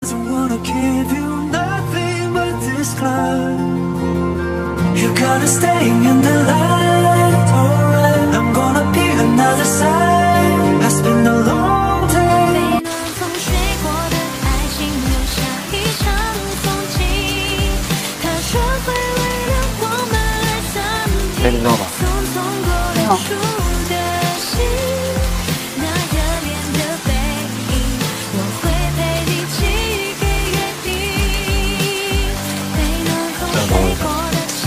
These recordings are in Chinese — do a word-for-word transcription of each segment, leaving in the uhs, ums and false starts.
You gotta stay in the light, alright. I'm gonna be another side. I spend a long day. 被暖风吹过的爱情留下一场风景。他说会为了我们而暂停。匆匆过流出的心，那热恋的背影，我会陪你寄给原地。被暖风吹过。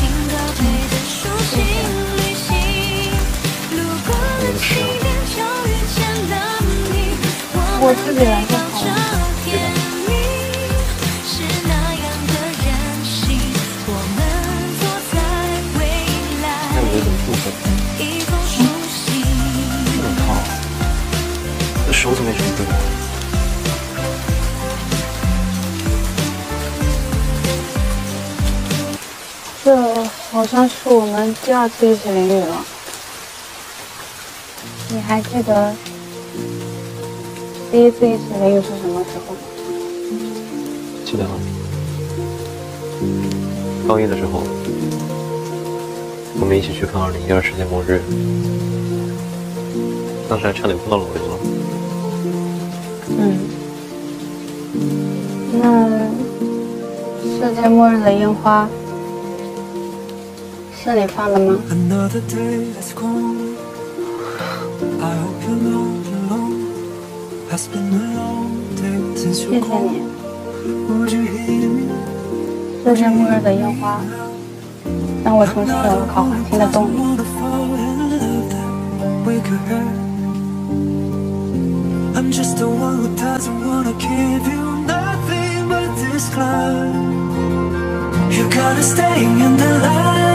我自己来就好了。 那你有点不分。我靠，这手怎么也这么重？ 这好像是我们第二次一起淋雨了。你还记得？ 第一次一起淋雨是什么时候吗？ 记得吗？高一的时候，我们一起去看二零一二世界末日，当时还差点碰到老刘了。 嗯，那世界末日的烟花是你放的吗？ 谢谢你。世界末日的烟花，让我重新有了考环听的动力。 You gotta stay in the light.